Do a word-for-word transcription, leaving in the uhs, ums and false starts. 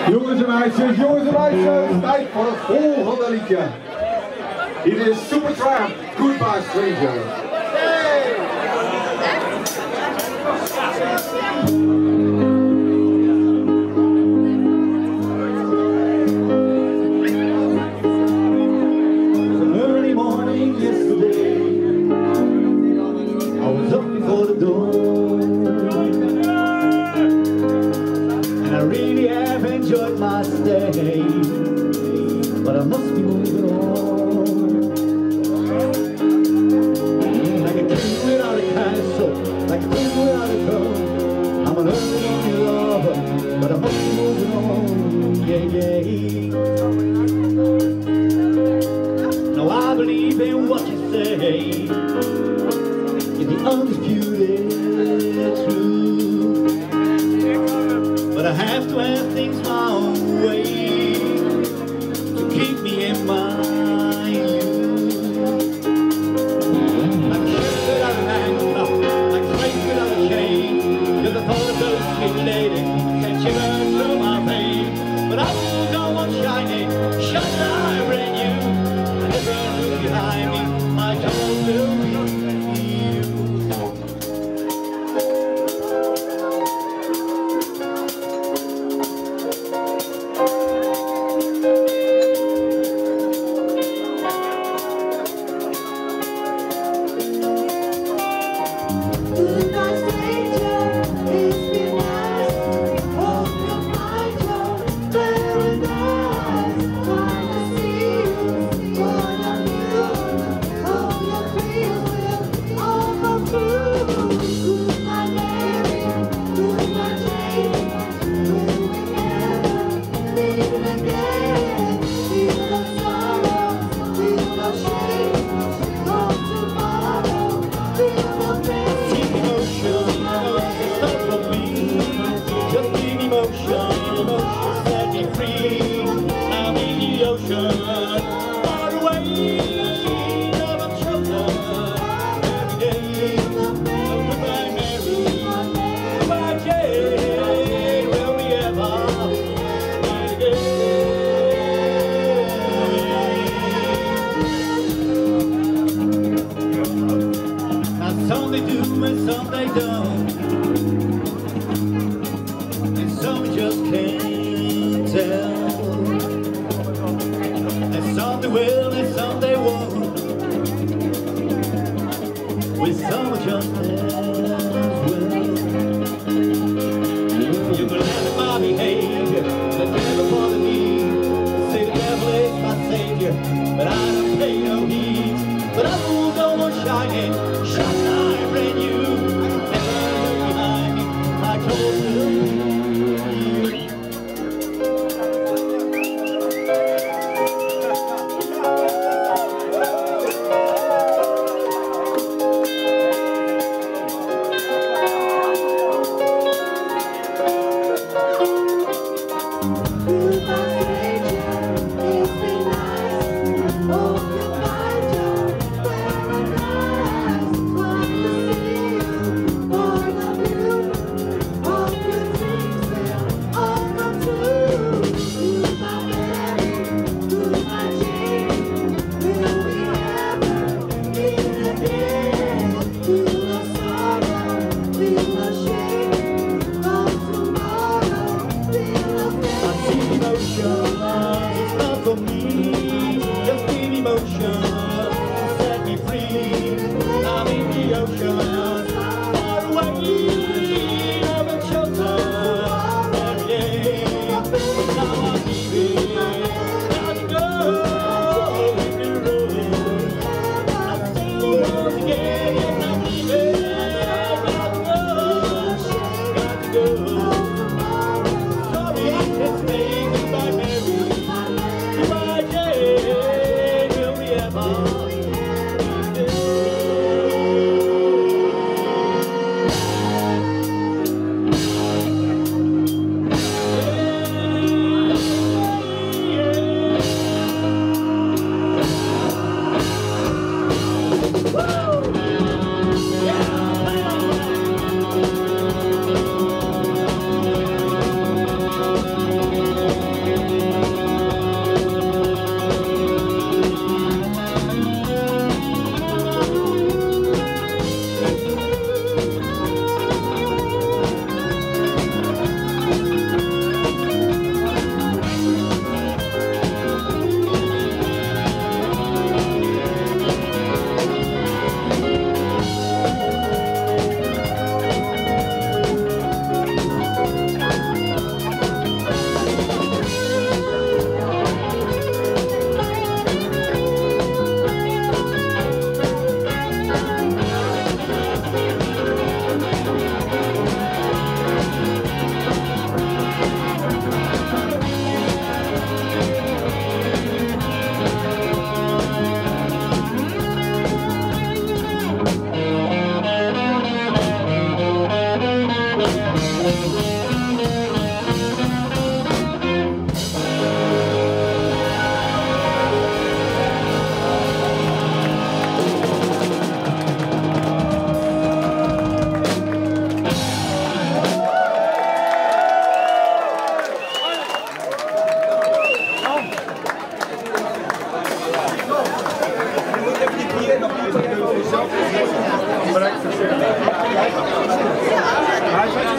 Jongens en meisjes, jongens en meisjes, tijd voor het volgende liedje. Dit is Supertramp, Goodbye Stranger. Hey! Early morning yesterday, I was up before the door, and I really have enjoyed my stay, but I must be moving on. Like a king without a castle, like a king without a throne, I'm an early lover, but I must be moving on. Yeah, yeah. Now I believe in what you say, in the undisputed truth, but I have to have things my own way to keep me in my youth. Like a ship without an anchor, like a slave without a chain, you're the thought of those sweet lady can shiver through my veins. But I will go on shining, shine I in you. Behind me, my job will be you. Goodbye stranger, it's been nice. Hope you'll find your paradise. Trying to see you, one of you. Hope your dreams will all come true. Goodbye Mary, goodbye Jane. Will we ever meet again? Feel the sorrow, feel the shame. Come tomorrow, feel the pain. Some they do and some they don't, and some you just can't tell, and some they will and some they won't. Right?